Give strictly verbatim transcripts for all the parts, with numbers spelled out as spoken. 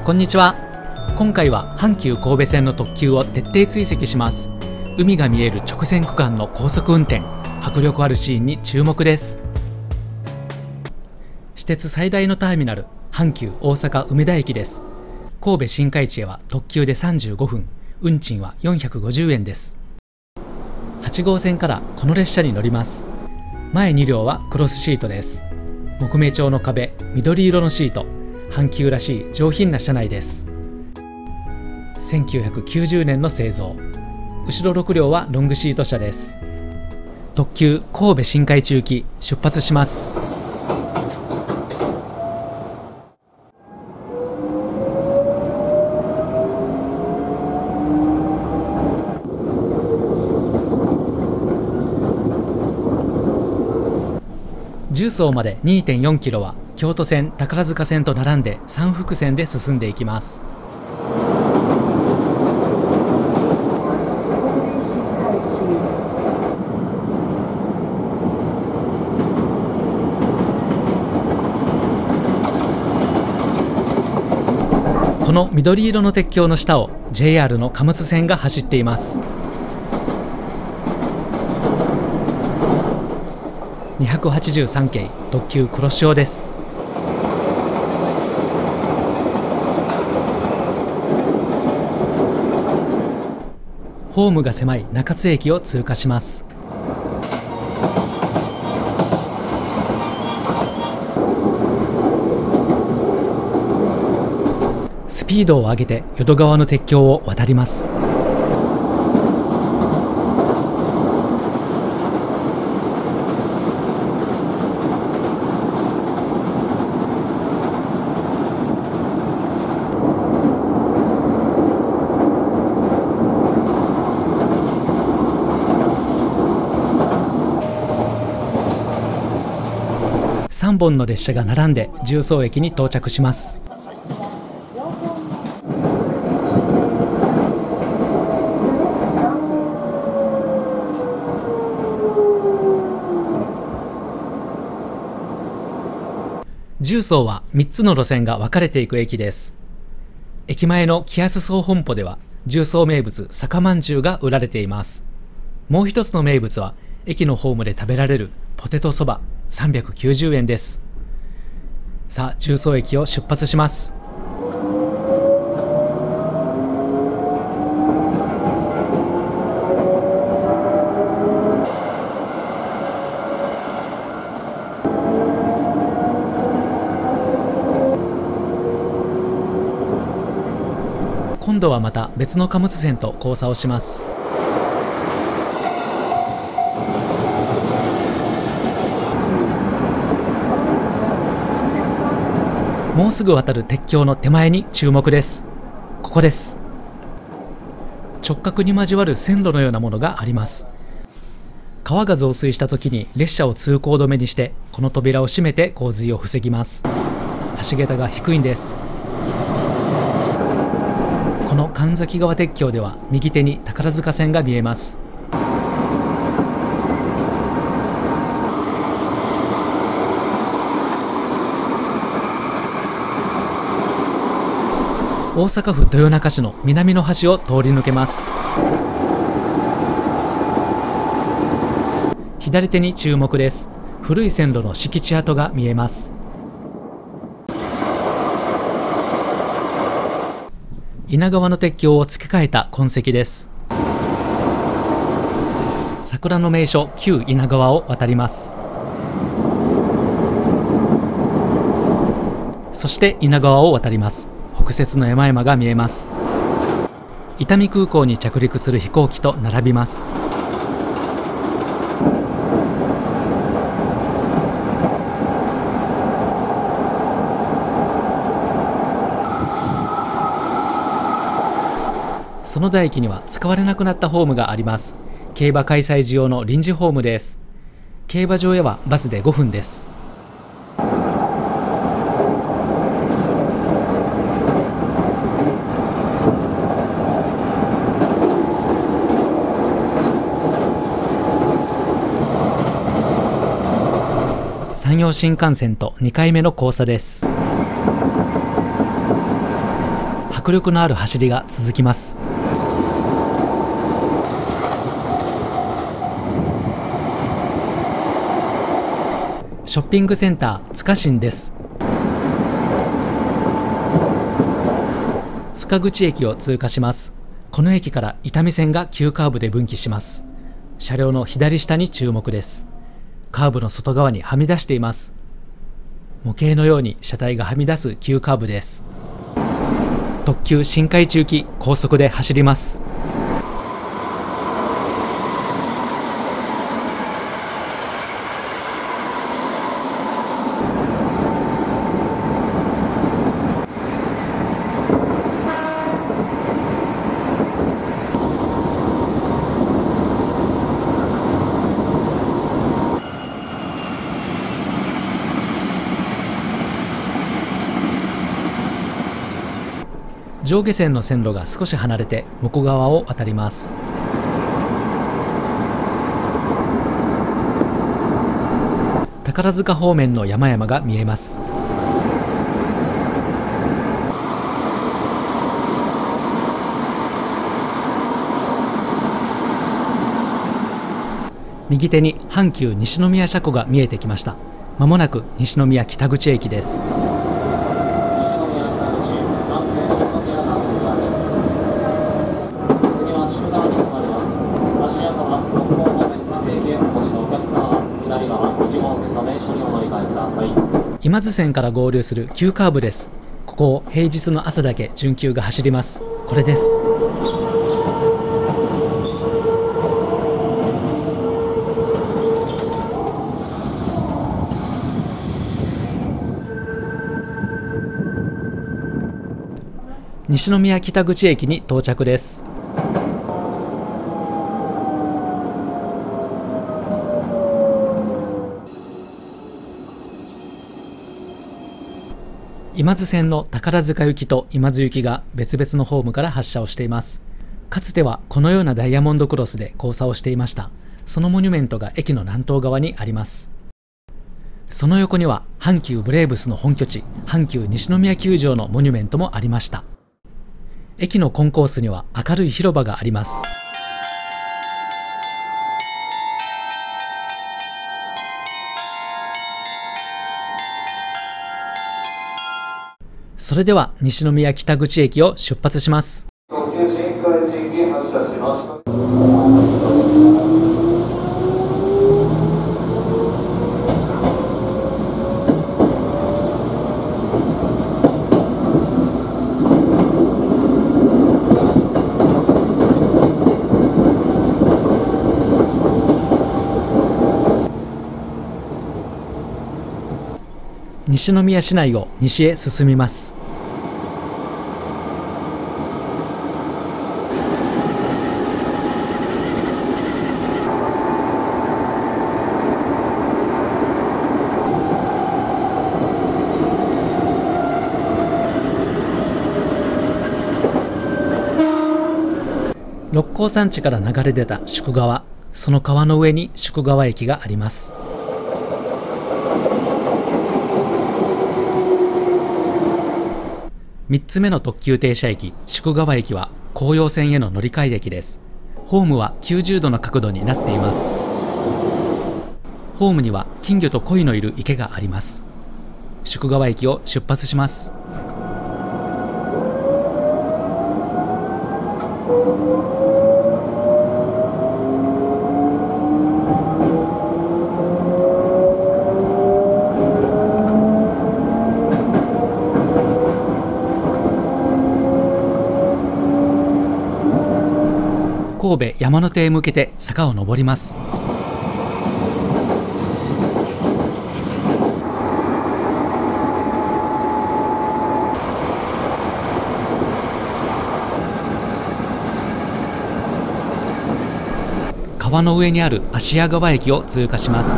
こんにちは。今回は阪急神戸線の特急を徹底追跡します。海が見える直線区間の高速運転、迫力あるシーンに注目です。私鉄最大のターミナル、阪急大阪梅田駅です。神戸新海地へは特急でさんじゅうごふん、運賃はよんひゃくごじゅうえんです。はちごうせんからこの列車に乗ります。前に両はクロスシートです。木目調の壁、緑色のシート、阪急らしい上品な車内です。せんきゅうひゃくきゅうじゅうねんの製造。後ろろくりょうはロングシート車です。特急神戸新海地行き出発します。重曹まで にてんよんキロは京都線、宝塚線と並んでさんふく線で進んでいきます。この緑色の鉄橋の下を ジェイアール の貨物線が走っています。にひゃくはちじゅうさんけい特急黒潮です。ホームが狭い中津駅を通過します。スピードを上げて淀川の鉄橋を渡ります。さんぼんの列車が並んで重曹駅に到着します。重曹はみっつの路線が分かれていく駅です。駅前の木安総本舗では重曹名物酒まんじゅうが売られています。もう一つの名物は駅のホームで食べられるポテトそばさんびゃくきゅうじゅうえんです。さあ重曹駅を出発します。今度はまた別の貨物線と交差をします。もうすぐ渡る鉄橋の手前に注目です。ここです。直角に交わる線路のようなものがあります。川が増水した時に列車を通行止めにしてこの扉を閉めて洪水を防ぎます。橋桁が低いんです。この神崎川鉄橋では右手に宝塚線が見えます。大阪府豊中市の南の端を通り抜けます。左手に注目です。古い線路の敷地跡が見えます。稲川の鉄橋を付け替えた痕跡です。桜の名所旧稲川を渡ります。そして稲川を渡ります。北摂の山々が見えます。伊丹空港に着陸する飛行機と並びます。園田駅には使われなくなったホームがあります。競馬開催時用の臨時ホームです。競馬場へはバスでごふんです。山陽新幹線とにかいめの交差です。 迫力のある走りが続きます。ショッピングセンター塚新です。塚口駅を通過します。この駅から伊丹線が急カーブで分岐します。車両の左下に注目です。カーブの外側にはみ出しています。模型のように車体がはみ出す急カーブです。特急新海地行き高速で走ります。上下線の線路が少し離れて武庫川を渡ります。宝塚方面の山々が見えます。右手に阪急西宮車庫が見えてきました。まもなく西宮北口駅です。今津線から合流する急カーブです。ここを平日の朝だけ準急が走ります。これです。西宮北口駅に到着です。今津線の宝塚行きと今津行きが別々のホームから発車をしています。かつてはこのようなダイヤモンドクロスで交差をしていました。そのモニュメントが駅の南東側にあります。その横には阪急ブレーブスの本拠地、阪急西宮球場のモニュメントもありました。駅のコンコースには明るい広場があります。それでは西宮北口駅を出発します。 特急新海地行き発車します。 西宮市内を西へ進みます。六甲山地から流れ出た宿川、その川の上に宿川駅があります。みっつめの特急停車駅、宿川駅は紅葉線への乗り換え駅です。ホームはきゅうじゅうどの角度になっています。ホームには金魚と鯉のいる池があります。宿川駅を出発します。神戸山手へ向けて坂を上ります。川の上にある芦屋川駅を通過します。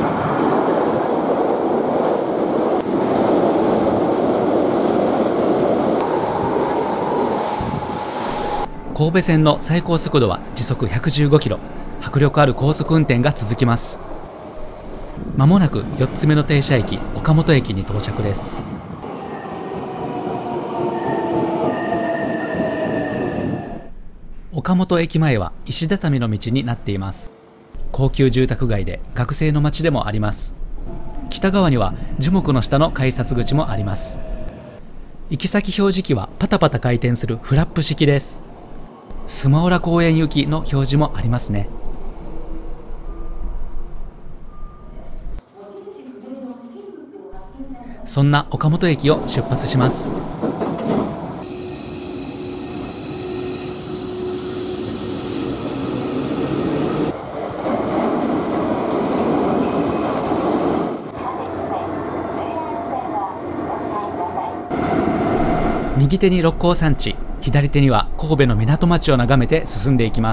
神戸線の最高速度は時速ひゃくじゅうごキロ、迫力ある高速運転が続きます。まもなくよっつめの停車駅、岡本駅に到着です。 岡本駅前は石畳の道になっています。高級住宅街で学生の街でもあります。北側には樹木の下の改札口もあります。行き先表示器はパタパタ回転するフラップ式です。スマオラ公園行きの表示もありますね。そんな岡本駅を出発します。右手に六甲山地、左手には神戸の港町を眺めて進んでいきます。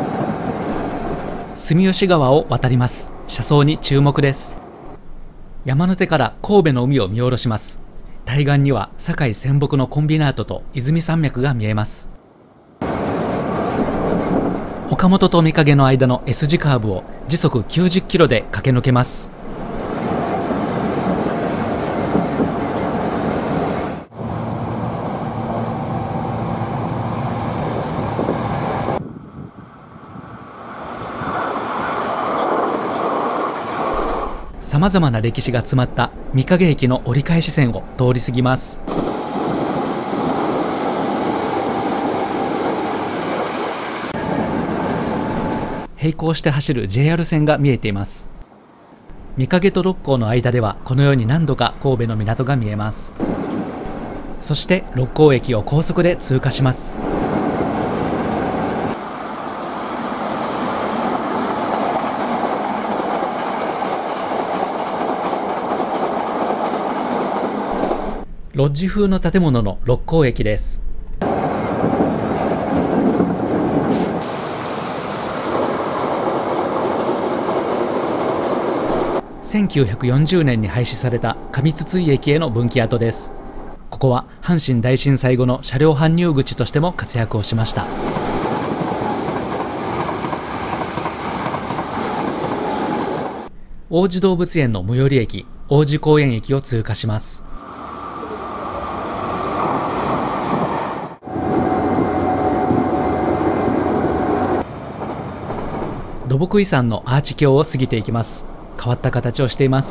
住吉川を渡ります。車窓に注目です。山の手から神戸の海を見下ろします。対岸には堺仙北のコンビナートと泉山脈が見えます。岡本と御影の間の S 字カーブを時速きゅうじゅっキロで駆け抜けます。さまざまな歴史が詰まった御影駅の折り返し線を通り過ぎます。並行して走る ジェイアール 線が見えています。御影と六甲の間ではこのように何度か神戸の港が見えます。そして六甲駅を高速で通過します。ロッジ風の建物の六甲駅です。せんきゅうひゃくよんじゅうねんに廃止された上筒井駅への分岐跡です。ここは阪神大震災後の車両搬入口としても活躍をしました。王子動物園の最寄り駅、王子公園駅を通過します。土木遺産のアーチ橋を過ぎていきます。変わった形をしています。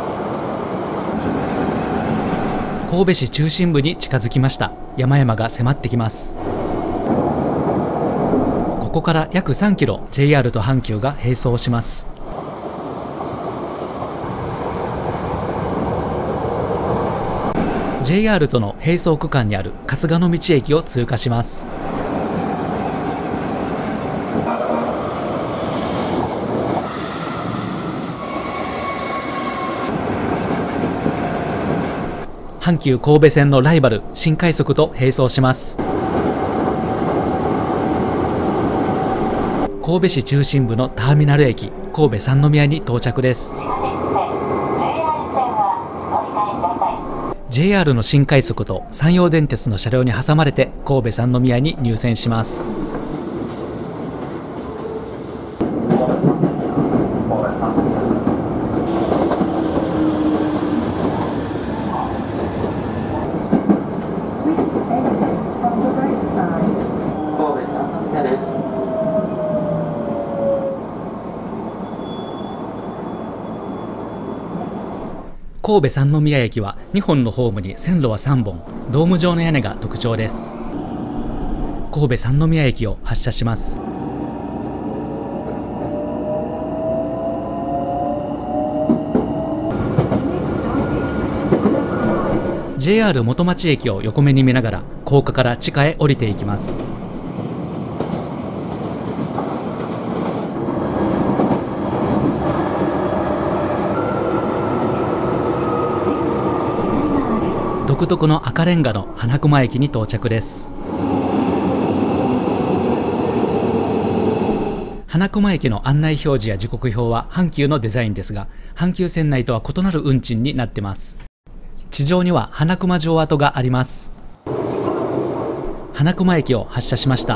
神戸市中心部に近づきました。山々が迫ってきます。ここから約さんキロ ジェイアール と阪急が並走します。ジェイアール との並走区間にある春日野道駅を通過します。阪急神戸線のライバル新快速と並走します。神戸市中心部のターミナル駅神戸三宮に到着です。 ジェイアール の新快速と山陽電鉄の車両に挟まれて神戸三宮に入線します。神戸三宮駅はにほんのホームに線路はさんぼん、ドーム状の屋根が特徴です。神戸三宮駅を発車します。ジェイアール 元町駅を横目に見ながら高架から地下へ降りていきます。独特の赤レンガの花熊駅に到着です。花熊駅の案内表示や時刻表は阪急のデザインですが、阪急線内とは異なる運賃になってます。地上には花熊城跡があります。花熊駅を発車しました。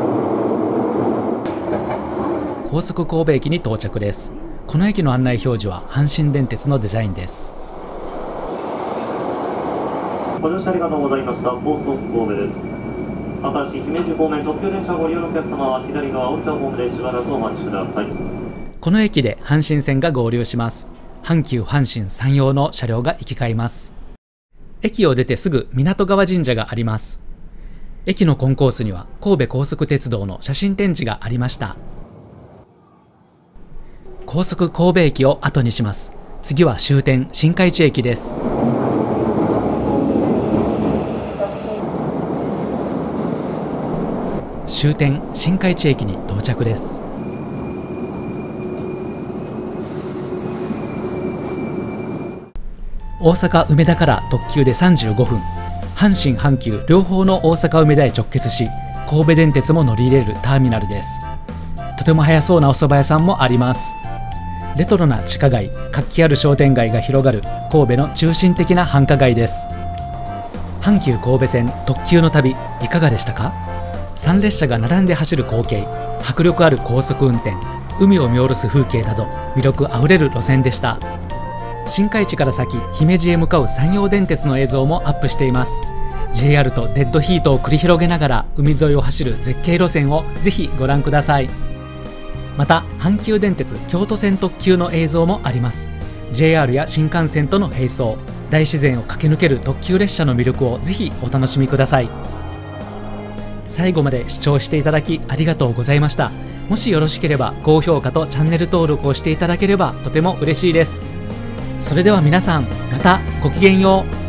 高速神戸駅に到着です。この駅の案内表示は阪神電鉄のデザインです。 ご乗車ありがとうございました。高速神戸です。 明石姫路方面特急電車ご利用のお客様は左側大分ホームでしばらくお待ちください。 この駅で阪神線が合流します。阪急阪神山陽の車両が行き交います。駅を出てすぐ港川神社があります。駅のコンコースには神戸高速鉄道の写真展示がありました。高速神戸駅を後にします。次は終点新海地駅です。終点新海地駅に到着です。大阪梅田から特急でさんじゅうごふん、阪神阪急両方の大阪梅田へ直結し、神戸電鉄も乗り入れるターミナルです。とても速そうなお蕎麦屋さんもあります。レトロな地下街、活気ある商店街が広がる神戸の中心的な繁華街です。阪急神戸線特急の旅いかがでしたか？さん列車が並んで走る光景、迫力ある高速運転、海を見下ろす風景など魅力あふれる路線でした。新海地から先姫路へ向かう山陽電鉄の映像もアップしています。 ジェイアール とデッドヒートを繰り広げながら海沿いを走る絶景路線をぜひご覧ください。また阪急電鉄京都線特急の映像もあります。 ジェイアール や新幹線との並走、大自然を駆け抜ける特急列車の魅力をぜひお楽しみください。最後まで視聴していただきありがとうございました。もしよろしければ高評価とチャンネル登録をしていただければとても嬉しいです。それでは皆さん、またごきげんよう。